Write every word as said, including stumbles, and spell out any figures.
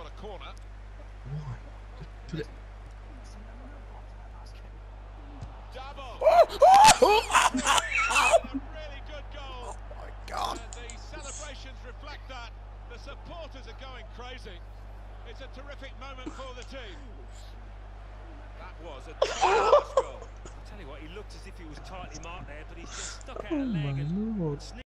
the corner. Why? Put it. Dabo. Oh, oh, A really good goal. oh my God! And the celebrations reflect that. The supporters are going crazy. It's a terrific moment for the team. That was a top-class goal. I'll tell you what, he looked as if he was tightly marked there, but he's just stuck out Oh a leg my and Lord! sneaked